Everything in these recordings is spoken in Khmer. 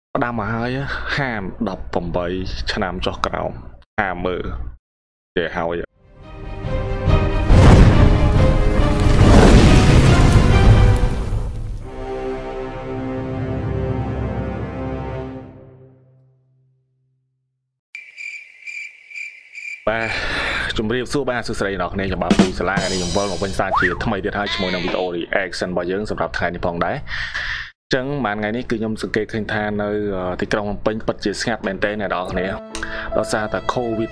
ផ្ដាំមកហើយហាម18ឆ្នាំចុះក្រោមហាមមើលគេហើយបាទជំរាបសួរបាទសួស្តីអ្នកនាងខ្ញុំបាទពូសាឡានេះខ្ញុំវិលមកវិញសារជាថ្មីទៀតហើយជាមួយនឹងវីដេអូ reaction របស់យើងសម្រាប់ថ្ងៃនេះផងដែរចឹងមួយថ្ងៃនេះគឺខ្ញុំសង្កេតឃើញថានៅទីក្រុងភ្នំពេញពិតជាស្ងាត់មែនទែនអ្នកនរគ្នាដោយសារតែ COVID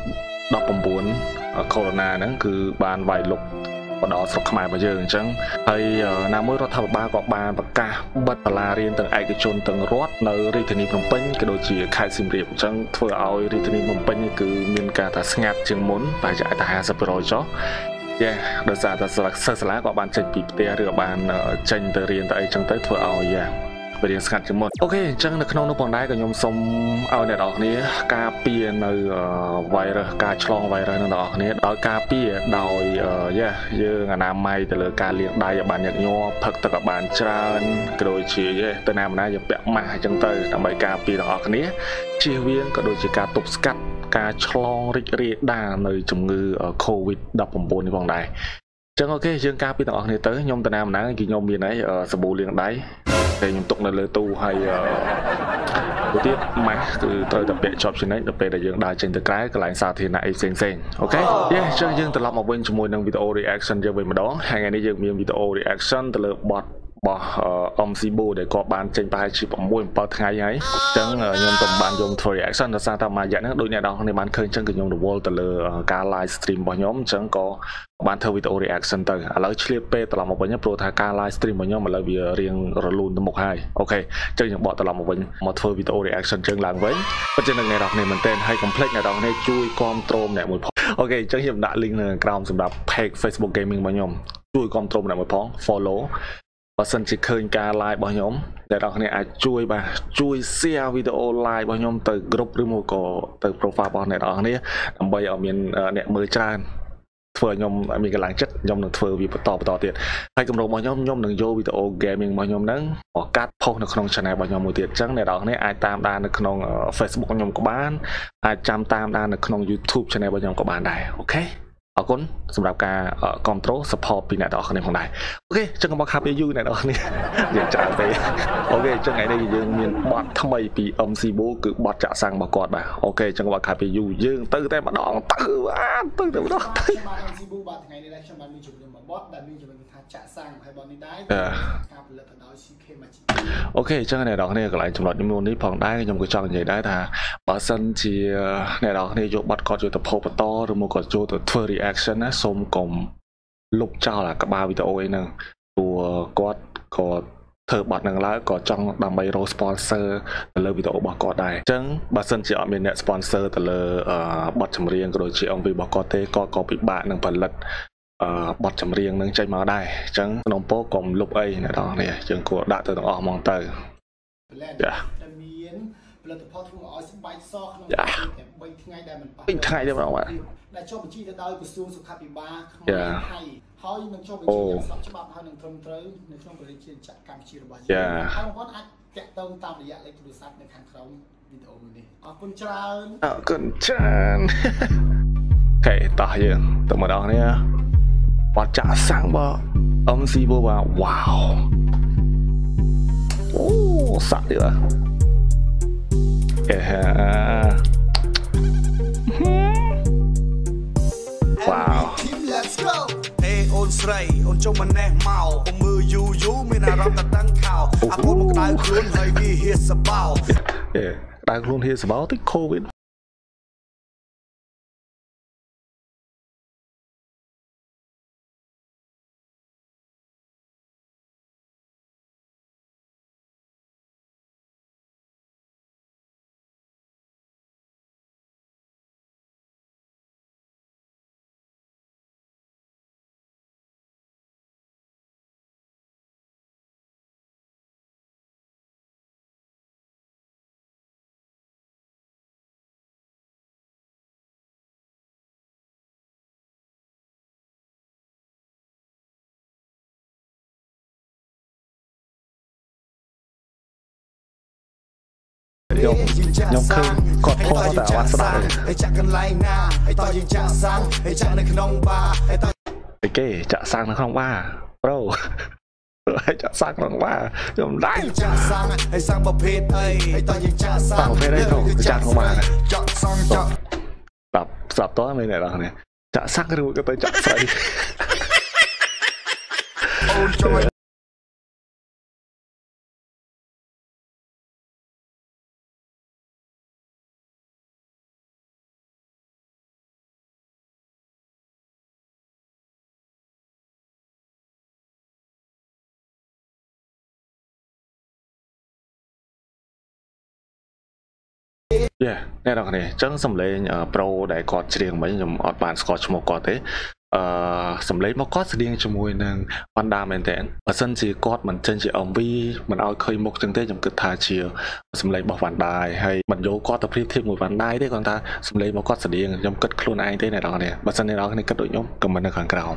19 Corona ហ្នឹងគឺបានវាយលុកមកដល់ស្រុកខ្មែររបស់យើងអញ្ចឹងហើយណាមួយរដ្ឋាភិបាលក៏បានប្រកាសបិទសាលារៀនទាំងឯកជនទាំងរដ្ឋនៅរាជធានីភ្នំពេញក៏ដូចជាខេត្តសៀមរាបអញ្ចឹងធ្វើឲ្យរាជធានីភ្នំពេញគឺមានការថាស្ងាត់ជាងមុនប្រហែលតែ50%ចុះយ៉ាដោយសារតែសិស្សសាលាក៏បានចេញពីផ្ទះឬក៏បានចេញទៅរៀនទៅអីចឹងទៅធ្វើឲ្យយ៉ាវារៀងស្ងាត់ជាងមុនអូខេអញ្ចឹងនៅក្នុងនោះផងដែរក៏ខ្ញុំសូមឲ្យអ្នកនរគ្នាការពារនៅ virus ការឆ្លង virus នឹងអ្នកនរគ្នាដោយការពារដោយយ៉ាយើងអនាម័យទៅលើការលាងដៃឲ្យបានញឹកញាប់ផឹកទឹកឲ្យបានច្រើនក៏ដូចជាទៅណាម្នាក់យើងពាក់ម៉ាស់អញ្ចឹងទៅដើម្បីការពារអ្នកនរគ្នាជៀសវាងក៏ដូចជាការទប់ស្កាត់ការឆ្លងរីករាលដាលនៅជំងឺ COVID 19នេះផងដែរចឹងអូខេយើងការពារទាំងអស់គ្នាទៅខ្ញុំតាណាម្ដងគឺខ្ញុំមានហើយសាប៊ូលាងដៃតែខ្ញុំទុកនៅលើទូហើយទៅទៀតម៉ាស់គឺត្រូវតែពាក់ជាប់ជានិច្ចដល់ពេលដែលយើងដើរចេញទៅក្រៅកន្លែងសាធារណៈអីផ្សេងអូខេយេចឹងយើងត្រឡប់មកវិញជាមួយនឹងវីដេអូ reaction យើងវិញម្ដងហើយថ្ងៃនេះយើងមានវីដេអូ reaction ទៅលើបទរបស់MCBO ដែលគាត់បានចេញប្រហែលជា6 7ថ្ងៃហើយអញ្ចឹងខ្ញុំទៅបានយកធ្វើ reaction ដោយសារតែមួយរយៈហ្នឹងដូចអ្នកនរគ្នាបានឃើញអញ្ចឹងគឺខ្ញុំរវល់ទៅលើការ live stream របស់ខ្ញុំអញ្ចឹងក៏បានធ្វើវីដេអូ reaction ទៅឥឡូវឆ្លៀតពេលត្រឡប់មកវិញព្រោះថាការ live stream របស់ខ្ញុំឥឡូវវារៀងរលូនទៅមុខហើយអូខេអញ្ចឹងយើងបកត្រឡប់មកវិញមកធ្វើវីដេអូ reaction ជើងឡើងវិញពិតជានឹងអ្នកនរគ្នាមែនទែនហើយកុំភ្លេចអ្នកនរគ្នាជួយគ្រប់គ្រងម្នាក់មួយផងអូខេអញ្ចឹងខ្ញុំដាក់ link នៅក្រោមសម្រាប់ page Facebook Gaming របស់ខ្ញុំជួយគ្រប់គ្រងម្នាក់មួយផង followបើសិនជាឃើញការ live របស់ខ្ញុំអ្នកនរគ្នាអាចជួយ share វីដេអូ live របស់ខ្ញុំទៅ group ឬមកក៏ទៅ profile របស់អ្នកនរគ្នាដើម្បីឲ្យមានអ្នកមើលច្រើនធ្វើឲ្យខ្ញុំមានកម្លាំងចិត្តខ្ញុំនឹងធ្វើវាបន្តទៀតហើយគម្រោងរបស់ខ្ញុំនឹងយកវីដេអូ gaming របស់ខ្ញុំហ្នឹងមកកាត់ផុសនៅក្នុង channel របស់ខ្ញុំមួយទៀតអញ្ចឹងអ្នកនរគ្នាអាចតាមដាននៅក្នុង Facebook ខ្ញុំក៏បានអាចចាំតាមដាននៅក្នុង YouTube channel របស់ខ្ញុំក៏បានដែរអូខេអរគុណសម្រាប់ការគ្រប់គ្រង support ពីអ្នកនរគ្នាផងដែរអូខេចឹងមកខាប់យូរអ្នកនរគ្នាយើងច្រើនពេកអូខេចឹងថ្ងៃនេះយើងមានបទថ្មីពី MCBO គឺបទចាក់សាំងរបស់គាត់បាទអូខេចឹងមកខាប់យូរយើងទៅតែម្ដងទៅតែម្ដងទៅបាទ MCBO បាទថ្ងៃនេះខ្ញុំបានមានជំនុំមួយបទដែលមានជំនុំថាចាក់សាំងហើយបទនេះដែរការផលិតទៅដោយ CK Magic អូខេចឹងអ្នកនរគ្នាកន្លែងចំណុចនេះនេះផងដែរខ្ញុំក៏ចង់និយាយដែរថាបើសិនជាអ្នកនរគ្នាយកបទគាត់យកទៅផុសបន្តឬមកក៏យកទៅធ្វើ reaction ណាសូមកុំលុបចោលអាក្បាលវីដេអូអីហ្នឹងព្រោះគាត់ក៏ធ្វើបទហ្នឹងឡើងក៏ចង់ដើម្បីរក sponsor ទៅលើវីដេអូរបស់គាត់ដែរអញ្ចឹងបើសិនជាអត់មានអ្នក sponsor ទៅលើបទចម្រៀងក៏ដូចជា MV របស់គាត់ទេគាត់ក៏ពិបាកនឹងផលិតបទចម្រៀងនឹងចេញមកដែរអញ្ចឹងក្នុងពោកុំលុបអីអ្នកនរគ្នាយើងគួរដាក់ទៅទាំងអស់ហ្មងទៅចាតែមានផលិតផលធ្វើឲ្យស្បែកសក្នុងតែ3ថ្ងៃដែលមិនប៉ះ2ថ្ងៃទេបងបាទដែលចុះបញ្ជីទៅដោយក្រសួងសុខាភិបាលខ្មែរថៃហើយនឹងចុះបញ្ជីយ៉ាងស្របច្បាប់ហើយនឹងត្រឹមត្រូវនៅក្នុងប្រទេសជាតិកម្ពុជារបស់យើងហើយបងប្អូនអាចតាក់ទងតាមរយៈលេខទូរស័ព្ទនៅខាងក្រោមវីដេអូមួយនេះអរគុណច្រើនអរគុណច្រើនអូខេតោះយើងទៅម្ដងនេះបត់ចាក់សាំងបង MCBO បាទវ៉ាវអូសាក់ទៀតវ៉ាវអូនស្រីអូនចុះមកណេះមកកុំមើលយូរមានអារម្មណ៍តែតឹងខោអាពុនមកក្តៅខ្លួនហើយវាហៀសសបោក្តៅខ្លួនហៀសសបោតិច COVID nhom khơi cọt phô mà tạiวันสบายไอ้เก๋จะสร้างในห้องว่าโปรจะสร้างห้องว่าจมได้สร้างประเภทได้ตรงจะเข้ามาสับตัวไม่ไหนหรอกเนี่ยจะสร้างกระดูกก็ไปจะใส่แน่นอนเนี่ยจังสำเร็จโปรได้กอดเสียงไหมยังอดบานสกอตชโมกอดเต้สำเร็จมากอดเสียงจมูกหนึ่งวันดาเมนเทนสันจีกอดมันเช่นจีอมวีมันเอาเคยมกจังเต้ยังกึศทาเชียวสำเร็จบอกวันได้ให้มันโยกอดตะพริบเทียมมวยวันได้ได้ก่อนตาสำเร็จมากอดเสียงยังกึศคลุนไอเต้ในเราเนี่ยบัสันในเราเนี่ยกระโดดยมกับมันในขังกราว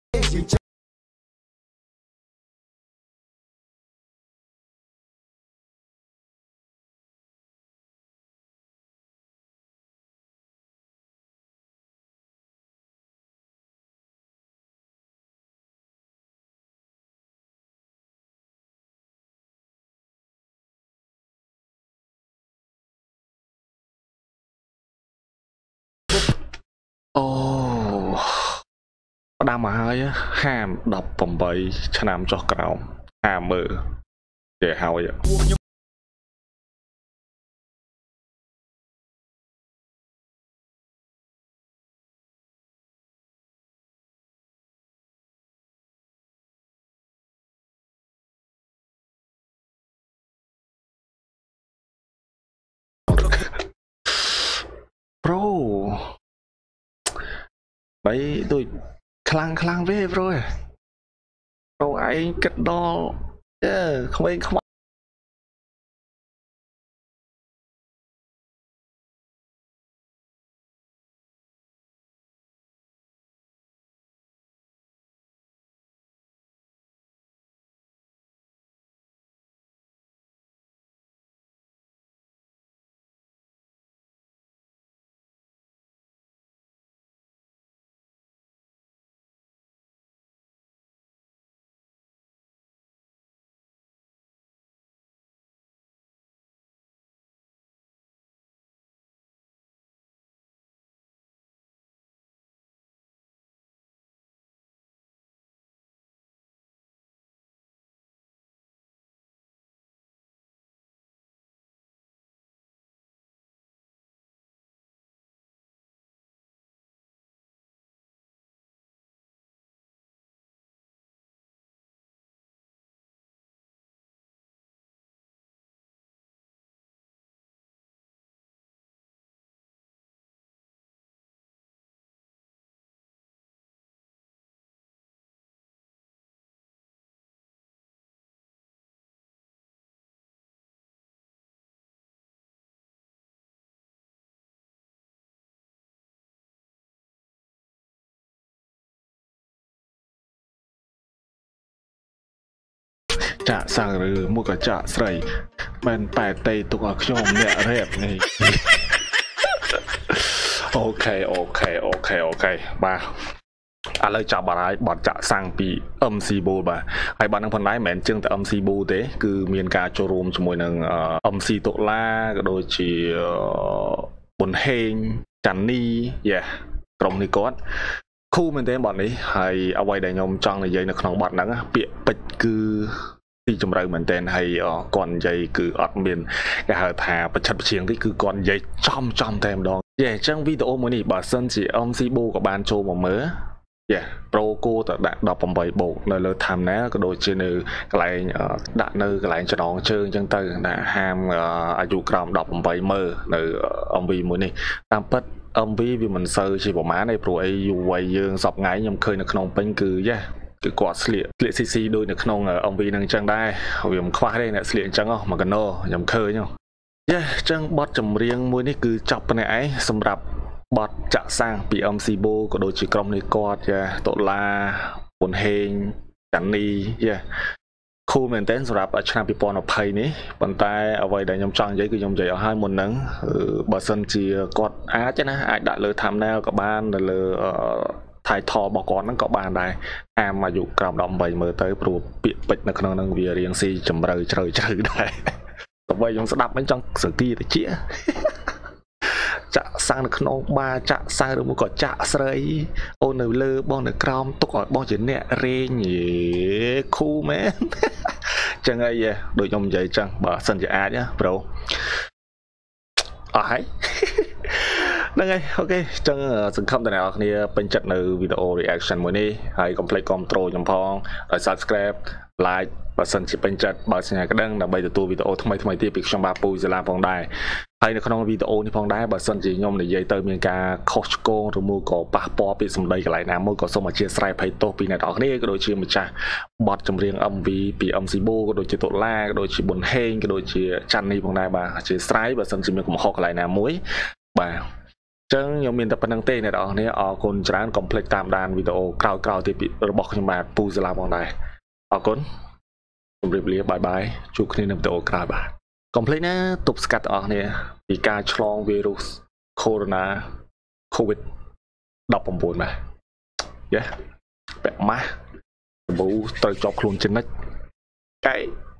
โอ้ดามาให้ห้ามดับผมไปชนะจอกกราวห้ามมือเดี๋ยวหาไว้โปรไปด้วยคลังเว้ยโปรโปรไอ้กระดอkhông ai khôngจะสั่งหรือมุกจะใส่มันแปดเตยตัวขยมเนี่ยเรียบนี่โอเคมาอะไรจับบารบอดจะสั่งปีซีบูบ่าไอ้บ้านนักพันไม้เหม็นจึงแต่ซีบูเต้คือมีการโจรมจมวยหนึ่งซีตุลาก็โดยจีบนเฮงจันนี่ตรงนี้ก็คู่มันเต้บอดนี้ให้เอาไว้ได้ยมจังในยัยในขนมบอดนั้นเปียปิดคือที่จำเราเหมือนเต้นให้ก่อนยัยคืออัดเมียนก็หาถาประชัดเชียงที่คือก่อนยัยจอมเต็มดองจังวิดีโอมันนี่บอดเส้นจีซีบูกับบานโจมเมื่อโปรโก้แต่ดอกผมใบโบกเลยทำนะก็โดยเชื่อในกลายด่าในกลายจะน้องเชิงจังเตอร์นะห้ามอายุกรามดอกผมใบเมื่อในวีมือนี่ตามพัดวีvì mình sơ chỉ bỏ má này pro ấy dù quay dương sọc ngái nhầm khơi nó không bên cứ cứ quạt sliệt xì đôi nó không vì năng trang đai vì mình khoa đây là sliệt trắng không mà cần nô nhầm khơi nhau trang bot chầm riêng môi này cứ chọc này ấy xâm rạp bot chạ sang bịซีโบก็โดยจีกรมในกอดโตลาบนเฮงจันนีค cool មែនទែនសម្រាប់ឆ្នាំ2020នេះប៉ុន្តែអ្វីដែលខ្ញុំចង់និយាយគឺខ្ញុំនិយាយឲ្យហើយមុនហ្នឹងបើសិនជាគាត់អាចណាអាចដាក់លើ thumbnail ក៏បាននៅលើ title របស់គាត់ហ្នឹងក៏បានដែរអាមអាយុក្រោម18មើលទៅព្រោះពាក្យពេចន៍នៅក្នុងហ្នឹងវារៀងស៊ីជំរឿជ្រៅដែរអ្វីខ្ញុំស្ដាប់មិនចង់សង្គីតិចចាក់សាំងនៅក្នុងបារចាក់សាំងឬមួយក៏ចាក់ស្រីអូននៅលើបងនៅក្រោមទុកឲ្យបងជាអ្នករែងខូមែនចឹងអីដូចខ្ញុំនិយាយចឹងបើសិនជាអាចណាប្រូអស់ហើយហ្នឹងហើយអូខេចឹងសង្ឃឹមតែអ្នកនរគ្នាពេញចិត្តនៅវីដេអូ reaction មួយនេះហើយកុំភ្លេចគាំទ្រខ្ញុំផងដោយ subscribe like បើសិនជាពេញចិត្តបើសញ្ញាក្តឹងដើម្បីទទួលវីដេអូថ្មីទៀតពីខ្ញុំបាទពូសាឡាផងដែរហើយនៅក្នុងវីដេអូនេះផងដែរបើសិនជាខ្ញុំនិយាយទៅមានការខុសឆ្គងឬមួយក៏ប៉ះពាល់ពីសម្ដីកន្លែងណាមួយក៏សូមអធិស្ឋានភ័យទោសពីអ្នកនរគ្នាក៏ដូចជាម្ចាស់បទចម្រៀង MV ពី MC Bo ក៏ដូចជាតុលាក៏ដូចជាប៊ុនហេងក៏ដូចជាច័ន្ទនេះផងដែរបាទអធិស្ឋានបើសិនជាមានកំហុសកន្លែងណាមួយបាទចឹងខ្ញុំមានតែប៉ុណ្្នឹងទេអ្នកនរគ្នាអរគុណច្រើនកុំភ្លេចតាមដានវីដេអូក្រោយៗទៀតរបស់ខ្ញុំបាទពូសាឡាផងដែរអរគុណជម្រាបលាបាយបាយជួបគ្នានៅវីដេអូក្រោយបាទកុំភ្លេចណាទប់ស្កាត់ទាំងអស់គ្នាពីការឆ្លងវីរុស Corona COVID 19បាទយេពាក់ម៉ាស់សម្បូរត្រូវជាប់ខ្លួនចំណិចកែ